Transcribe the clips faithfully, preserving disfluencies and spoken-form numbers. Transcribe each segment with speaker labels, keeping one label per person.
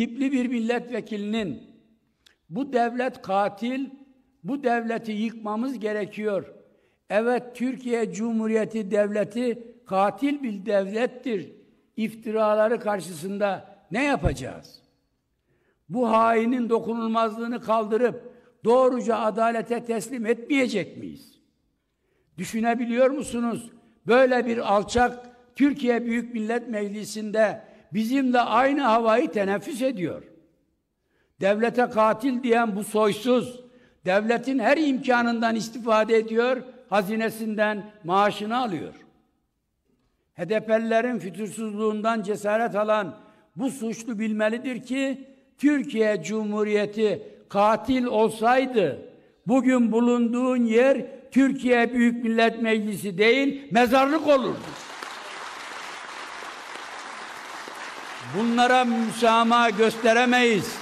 Speaker 1: tipli bir milletvekilinin bu devlet katil, bu devleti yıkmamız gerekiyor. Evet, Türkiye Cumhuriyeti Devleti katil bir devlettir. İftiraları karşısında ne yapacağız? Bu hainin dokunulmazlığını kaldırıp doğruca adalete teslim etmeyecek miyiz? Düşünebiliyor musunuz? Böyle bir alçak Türkiye Büyük Millet Meclisi'nde bizimle aynı havayı teneffüs ediyor. Devlete katil diyen bu soysuz, devletin her imkanından istifade ediyor, hazinesinden maaşını alıyor. H D P'lilerin fütursuzluğundan cesaret alan bu suçlu bilmelidir ki, Türkiye Cumhuriyeti katil olsaydı, bugün bulunduğun yer Türkiye Büyük Millet Meclisi değil, mezarlık olurdu. Bunlara müsamaha gösteremeyiz.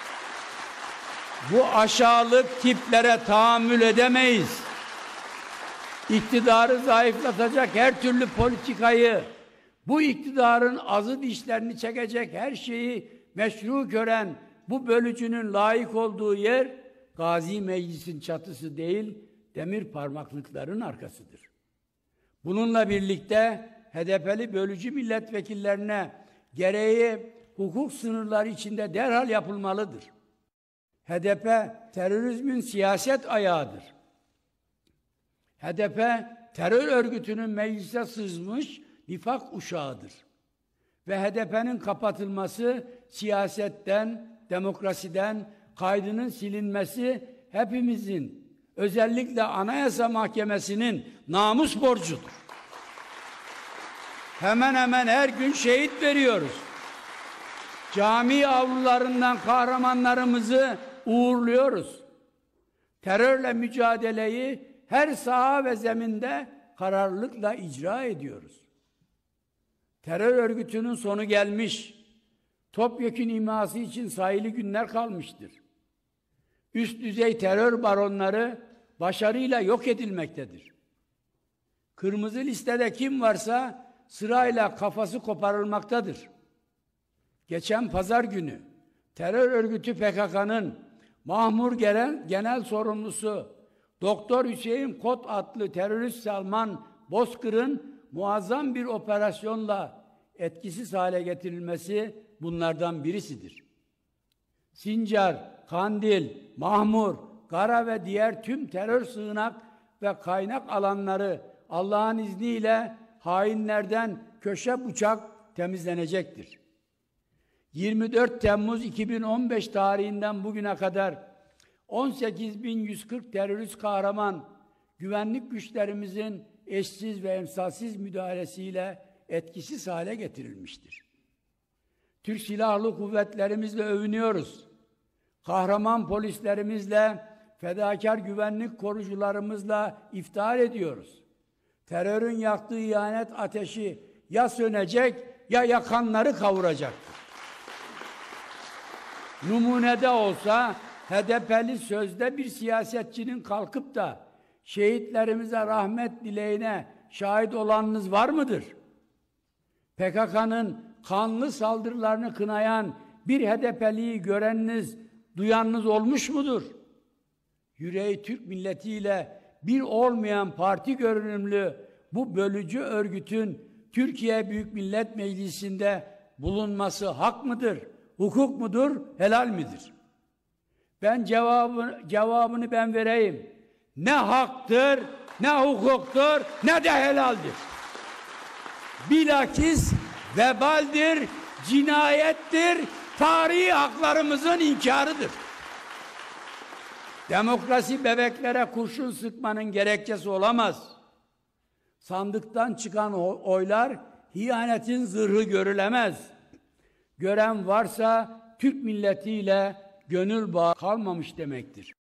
Speaker 1: Bu aşağılık tiplere tahammül edemeyiz. İktidarı zayıflatacak her türlü politikayı, bu iktidarın azı dişlerini çekecek her şeyi meşru gören bu bölücünün layık olduğu yer, Gazi Meclis'in çatısı değil, demir parmaklıkların arkasıdır. Bununla birlikte H D P'li bölücü milletvekillerine gereği hukuk sınırları içinde derhal yapılmalıdır. H D P terörizmin siyaset ayağıdır. H D P terör örgütünün meclise sızmış nifak uşağıdır. Ve H D P'nin kapatılması siyasetten, demokrasiden, kaydının silinmesi hepimizin, özellikle Anayasa Mahkemesi'nin namus borcudur. Hemen hemen her gün şehit veriyoruz. Cami avlularından kahramanlarımızı uğurluyoruz. Terörle mücadeleyi her saha ve zeminde kararlılıkla icra ediyoruz. Terör örgütünün sonu gelmiş, topyekün imhası için sayılı günler kalmıştır. Üst düzey terör baronları başarıyla yok edilmektedir. Kırmızı listede kim varsa sırayla kafası koparılmaktadır. Geçen pazar günü terör örgütü P K K'nın Mahmur Genel, Genel Sorumlusu Doktor Hüseyin Kot adlı terörist Salman Bozkır'ın muazzam bir operasyonla etkisiz hale getirilmesi bunlardan birisidir. Sincar, Kandil, Mahmur, Gara ve diğer tüm terör sığınak ve kaynak alanları Allah'ın izniyle hainlerden köşe bucak temizlenecektir. yirmi dört Temmuz iki bin on beş tarihinden bugüne kadar on sekiz bin yüz kırk terörist kahraman güvenlik güçlerimizin eşsiz ve emsalsiz müdahalesiyle etkisiz hale getirilmiştir. Türk Silahlı Kuvvetlerimizle övünüyoruz. Kahraman polislerimizle, fedakar güvenlik korucularımızla iftihar ediyoruz. Terörün yaktığı ihanet ateşi ya sönecek ya yakanları kavuracaktır. Numunede olsa H D P'li sözde bir siyasetçinin kalkıp da şehitlerimize rahmet dileğine şahit olanınız var mıdır? P K K'nın kanlı saldırılarını kınayan bir H D P'liyi göreniniz, duyanınız olmuş mudur? Yüreği Türk milletiyle bir olmayan parti görünümlü bu bölücü örgütün Türkiye Büyük Millet Meclisi'nde bulunması hak mıdır, hukuk mudur, helal midir? Ben cevabını, cevabını ben vereyim. Ne haktır, ne hukuktur, ne de helaldir. Bilakis vebaldir, cinayettir, tarihi haklarımızın inkarıdır. Demokrasi bebeklere kurşun sıkmanın gerekçesi olamaz. Sandıktan çıkan oylar hiyanetin zırhı görülemez. Gören varsa Türk milletiyle gönül bağı kalmamış demektir.